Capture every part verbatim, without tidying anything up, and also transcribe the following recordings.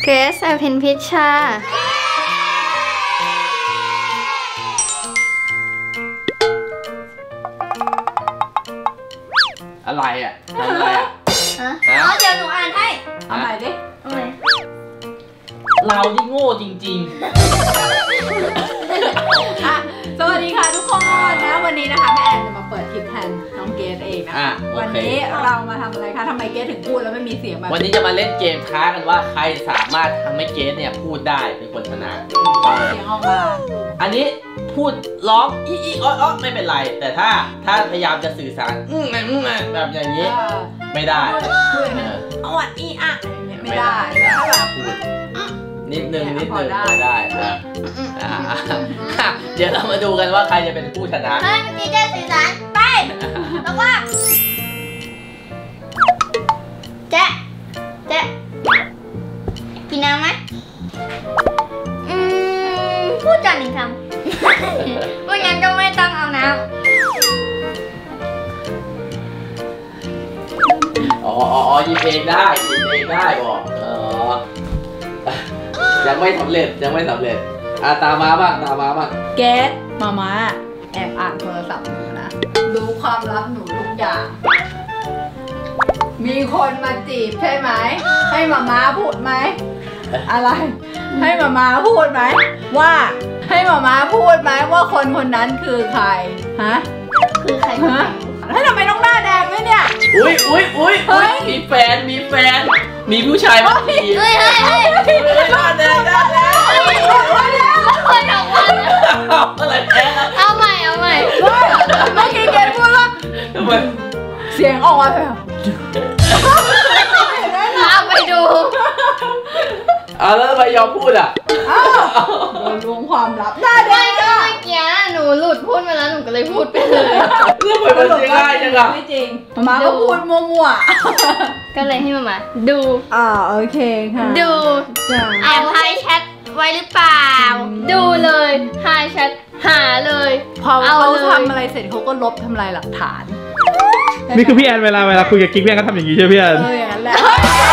เกรซ อภินพิชชาอะไรอ่ะทำอะไรอ่ะฮะอ๋อเดี๋ยวหนูอ่านให้เอาใหม่ดิเอาใหม่เราที่โง่จริงๆอ่ะสวัสดีค่ะทุกคนนะวันนี้นะคะแม่แอนจะมาเปิดคลิปแทนน้องเกดเองนะคะวันนี้เรามาทำอะไรคะทำไมเกดถึงพูดแล้วไม่มีเสียงแบบวันนี้จะมาเล่นเกมท้ากันว่าใครสามารถทำให้เกดเนี่ยพูดได้เป็นคนชนะเสียงออกมาอันนี้พูดร้องอีอีอ้ออ้อไม่เป็นไรแต่ถ้าถ้าพยายามจะสื่อสารอืมอืมแบบอย่างนี้ไม่ได้อวดอีอะไม่ได้ถ้าแบบพูดนิดนึงนิดนึงไม่ได้นะเดี๋ยวเรามาดูกันว่าใครจะเป็นผู้ชนะเฮ้ยเมื่อกี้จะสื่อสารไปแล้วว่าเจ๊เจ๊กินน้ำไหมอืมพูดจาหนึ่งคำไม่งั้นก็ไม่ต้องเอาน้ำอ๋ออ๋อยิบเองได้ยิบเองได้บอกอ๋อยังไม่สำเร็จยังไม่สำเร็จอ่ะตามมาบ้างตามมาบ้างเกดมาม่าแอบอ่านโทรศัพท์หนูนะรู้ความลับหนูทุกอย่างมีคนมาจีบใช่ไหมให้มาม่าพูดไหมอะไรให้มาม่าพูดไหมว่าให้มาม่าพูดไหมว่าคนคนนั้นคือใครฮะคือใครฮะแล้วทำไมต้องหน้าแดงด้วยเนี่ยอุ้ยอุ้ยอุ้ยมีแฟนมีแฟนมีผู้ชายมาจีบเฮ้ยเฮ้ยเฮ้ยหน้าแดงหน้าแดงคนออกมาอะไรแพ้เอาใหม่เอาใหม่เมื่อกี้เกดพูดว่าเสียงออกมาแบบเอาไปดูอ้าวแล้วทำไมยอมพูดอ่ะอ้าวโดนล้วงความลับหน้าแดงเมื่อกี้หนูหลุดพูดมาแล้วหนูก็เลยพูดไปเลยแล้วทำไมมันง่ายจังอ่ะไม่จริงมาม่าก็พูดมั่วๆก็เลยให้มาม่าดูอ่าโอเคค่ะดูแอบไฮแชทไว้หรือเปล่าดูเลยไฮแชทหาเลยพอเขาทำอะไรเสร็จเขาก็ลบทำลายหลักฐานนี่คือพี่แอนเวลาเวลาคุยกับกิ๊กพี่แอนก็ทำอย่างนี้ใช่ไหมพี่แอนเอออย่างนั้นแหละ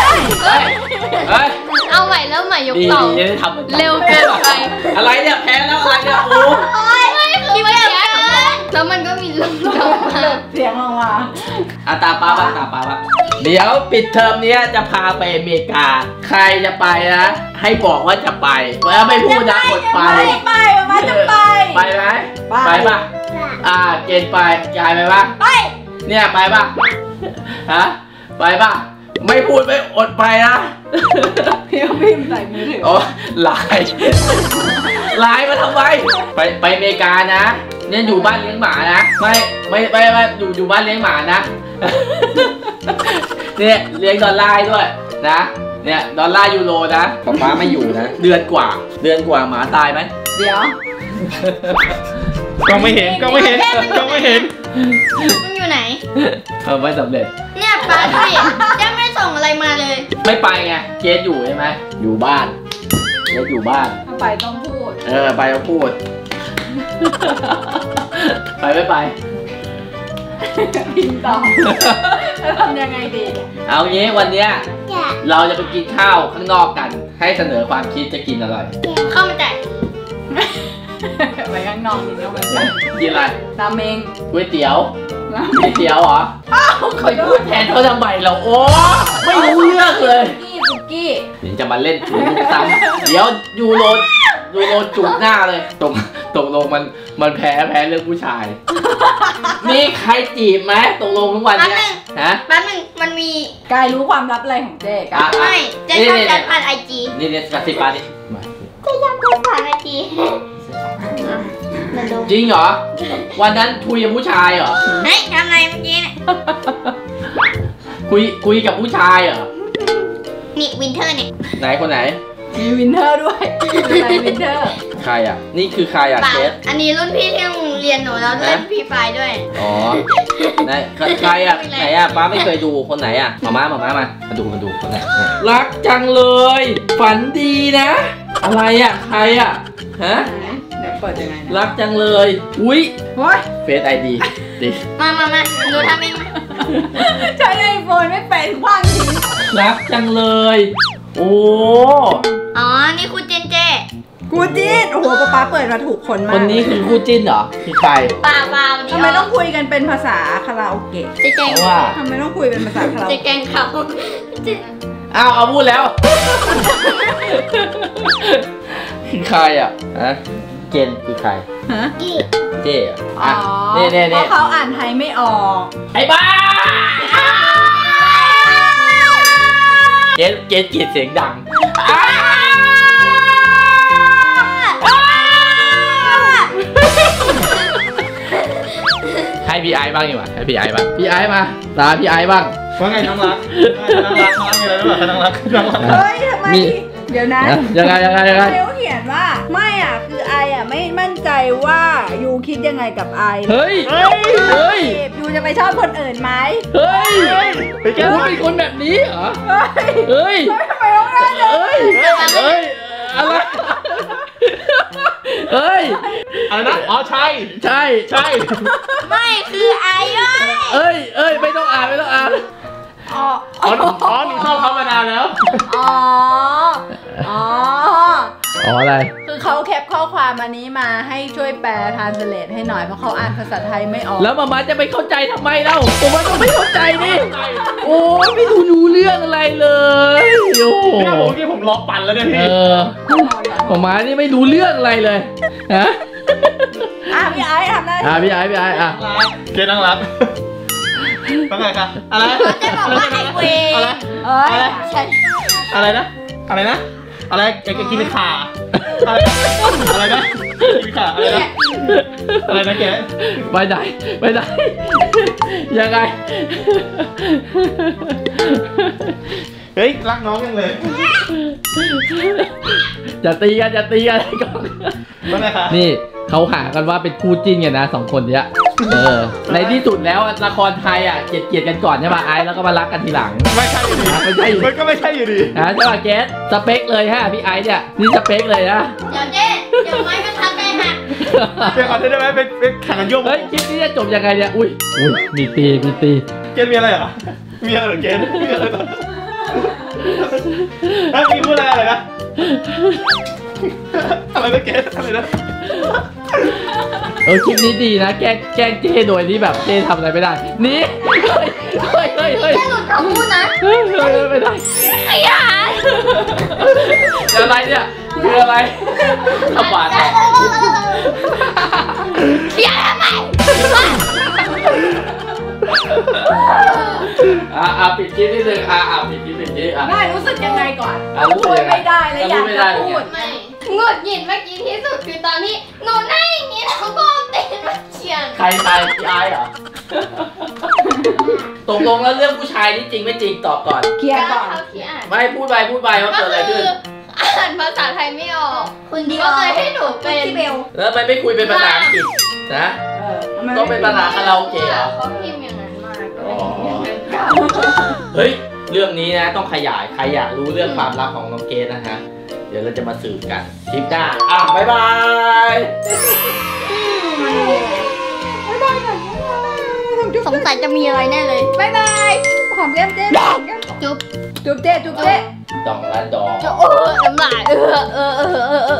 เอาใหม่แล้วใหม่ยกต่อเร็วเกินไปอะไรเนี่ยแพ้แล้วอะไรเนี่ยโอ้ยคิดว่าแพ้แล้วมันก็มีลมออกมาเสียงออกมาอาตาป้าบ้างตาป้าบ้างเดี๋ยวปิดเทอมนี้จะพาไปอเมริกาใครจะไปนะให้บอกว่าจะไปแล้วไม่พูดนะกดไปไปมาจะไปไปไหมไปป่ะอ่าเกณฑ์ไปยายไปป่ะไปเนี่ยไปป่ะฮะไปป่ะไม่พูดไม่อดไปนะพี่พิมพ์ใส่มือถืออ๋อไลน์ไลน์มาทำไมไปไปอเมริกานะเนี่ยอยู่บ้านเลี้ยงหมานะไม่ไม่ไม่ไม่อยู่อยู่บ้านเลี้ยงหมานะเนี่ยเลี้ยงดอลลาร์ด้วยนะเนี่ยดอลลาร์ยูโรนะป๊าป๊าไม่อยู่นะเดือนกว่าเดือนกว่าหมาตายไหมเดี๋ยวก็ไม่เห็นก็ไม่เห็นก็ไม่เห็นมันอยู่ไหนเออไม่สำเร็จเนี่ยป้าดิยังไม่ส่งอะไรมาเลยไม่ไปไงเกสอยู่ใช่ไหมอยู่บ้านเกสอยู่บ้านถ้าไปต้องพูดเออไปต้องพูดไปไม่ไปพิมพ์ต่อจะทำยังไงดีเอางี้วันเนี้ยเราจะไปกินข้าวข้างนอกกันให้เสนอความคิดจะกินอะไรข้าวมันไก่ไปข้างนอกกินข้าวมันไก่กินอะไรราเมงก๋วยเตี๋ยวก๋วยเตี๋ยวเหรออ้าวเคยพูดแทนเขาทำไมเราโอ้ไม่รู้เรื่องเลยสุกี้เดี๋ยวจะมาเล่นถูกซ้ำเดี๋ยวยูโรยูโรจุกหน้าเลยตกตกลงมันมันแพ้แพ้เรื่องผู้ชายมีใครจีบไหมตกลงทุกวันนี้ฮะแป๊บนึงมันมีกายรู้ความลับอะไรของเจ๊กันไม่เจ๊ชอบการผ่านไอจีนี่เนี่ยกระซิบปาดิเจ๊ชอบการผ่านไอจีจริงเหรอวันนั้นคุยกับผู้ชายเหรอเฮ้ยทำไงเมื่อกี้เนี่ยคุยคุยกับผู้ชายเหรอนี่วินเทอร์เนี่ยไหนคนไหนมีวินเทอร์ด้วยไหนวินเทอร์ใครอ่ะนี่คือใครอ่ะเจสอันนี้รุ่นพี่ที่โรงเรียนหนูแล้วเล่นพี่ไฟด้วยอ๋อไหนใครอ่ะไหนอ่ะป้าไม่เคยดูคนไหนอ่ะมาม่ามาม่ามามาดูมาดูคนไหนรักจังเลยฝันดีนะอะไรอ่ะใครอ่ะฮะเปิดยังไงรักจังเลยอุ้ยเฟซไอดีดิมามามาหนูทำเองใช้ไอโฟนไม่เป็นว่างจริงรักจังเลยโโอ้อ๋อ นี่คุณเจนเจกูจิ้นโอ้โหป๊าป๊าเปิดมาถูกคนมากคนนี้คือคู่จิ้นเหรอคือใครเปล่าเปล่าเดี๋ยวทำไมต้องคุยกันเป็นภาษาคาราโอเกะจะแกล้งเพราะว่าทำไมต้องคุยเป็นภาษาคาราโอจะแกเกะล้งเขาจะอ้าวเอาพูดแล้ว คือใครอ่ะฮะเจนคือใครฮะอีเจ๊อะอ๋ออ่ะนี่นี่เพนี่ราะเขาอ่านไทยไม่ออกไอ้บ้าเจนเจนกรีดเสียงดังอ้าให้พี่ไอซ์บ้างดีกว่าให้พี่ไอซ์บ้างพี่ไอซ์มาตาพี่ไอซ์บ้างว่าไงน้องรักน้องรักน้องรักมีอะไรหรือเปล่าน้องรักน้องรักเฮ้ยทำไมมีเดี๋ยวนะนะยังไงยังไงยังไงเขาเขียนว่าไม่อ่ะคือไออ่ะไม่มั่นใจว่ายูคิดยังไงกับไอเฮ้ยเฮ้ยเฮ้ยยูจะไปชอบคนอื่นไหมเฮ้ยไปแก้กูวเป็นคนแบบนี้เหรอเฮ้ยเฮ้ยทำไมต้องได้เลยเฮ้ยเฮ้ยอะไรเฮ้ยอะไรนะอ๋อใช่ใช่ใช่ไม่คือไอ้เอ้ยเอ้ยเอ้ยไม่ต้องอ่านไม่ต้องอ่านอ๋ออ๋อหนูอ๋อหนูชอบเขามานานแล้วอ๋ออ๋ออ๋ออะไรคือเขาแคปข้อความอันนี้มาให้ช่วยแปลทรานสเลทให้หน่อยเพราะเขาอ่านภาษาไทยไม่ออกแล้วมามาจะไปเข้าใจทำไมเล่าผมว่าต้องไม่เข้าใจดิโอ้ยไม่รู้รู้เรื่องอะไรเลยโอ้โหเนี่ยผมเมื่อกี้ผมล้อปั่นแล้วเนี่ยเอพี่อมามานี่ไม่รู้เรื่องอะไรเลยฮะอ่ะพี่ไอซ์ทำได้อ่ะพี่ไอ้พี่ไอ้อ่ะเกน้องรักว่าไงคะอะไรจะบอกว่าไอเวอะไรเอ้ยอะไรใช่อะไรนะอะไรนะอะไรแกแกกินขาอะไรอะไรนะกินขาอะไรนะอะไรนะแกไปไหนไปไหนยังไงเฮ้ยรักน้องยังเลยอย่าตีกันอย่าตีกันก่อนว่าไงคะนี่เขาหากันว่าเป็นคู่จิ้นกันนะสองคนเนี้ยเออในที่สุดแล้วละครไทยอ่ะเกลียดเกลียดกันก่อนใช่ป่ะไอซ์แล้วก็มารักกันทีหลังไม่ใช่อยู่ดีไม่ใช่อยู่ดีมันก็ไม่ใช่อยู่ดีนะใช่ป่ะเกสสเปคเลยฮะพี่ไอซ์เนี่ยนี่สเปคเลยนะเดี๋ยวเจ๊เดี๋ยวไม้มันทักใจหักเดี๋ยวก่อนได้ไหมเป็นเป็นแข่งกันโยกเฮ้ยคลิปนี้จะจบยังไงเนี่ยอุ้ยอุ้ยมีตีมีตีเกณฑ์มีอะไรเหรอมีอะไรเหรอเกณฑ์มีอะไรเหรอเฮ้ยมีพูดอะไรอะไรนะอะไรนะเกณฑ์อะไรนะเออคลิปนี้ดีนะแกล้งแกล้งเจ้โดยที่แบบเจ้ทำอะไรไม่ได้นี่เฮ้ยเฮ้ยเฮ้ยแค่หลุดคำพูดนะเฮ้ยเฮ้ยไม่ได้ขยายอะไรเนี่ยคืออะไรทำหวานเขียนทำไมอ่ะอ่ะปิดคลิปนิดนึงอ่ะอ่ะปิดคลิปปิดคลิปอ่ะได้รู้สึกยังไงก่อนอ่ะรู้สึพูกดยังไงไม่ได้เลยอยากรู้ไม่ได้จะพูดไม่หงุดหงิดเมื่อกี้ที่สุดคือตอนที่หนูนั่งอย่างนี้แล้วก็เอาตีนมาเขียนใครใครพี่ไอซ์เหรอตกลงแล้วเรื่องผู้ชายนี่จริงไม่จริงตอบก่อนเคลียร์ก่อนเขาที่อ่านไม่พูดไปพูดไปว่าเกิดอะไรขึ้นอ่านภาษาไทยไม่ออกคุณดีก็เลยให้หนูเป็นที่เบลแล้วทำไมไม่คุยเป็นภาษาอังกฤษนะเออทำไมต้องเป็นภาษาคาราโอเกะเหรอเขาพิมพ์อย่างนั้นมาก็อ๋เลอยอย่างนั้นเฮ้ยเรื่องนี้นะต้องขยายใครอยากรู้เรื่องความลับของน้องเกดนะฮะเดี๋ยวเราจะมาสืบกันคลิปหน้าอ่ะบ๊ายบายสงสัยจะมีอะไรแน่เลยบ๊ายบายหอมแก้มเจ๊หอมแก้มจุ๊บจุ๊บเจ๊จุ๊บเจ๊ดองละดองจะเออน้ำลายเออเออเออเออ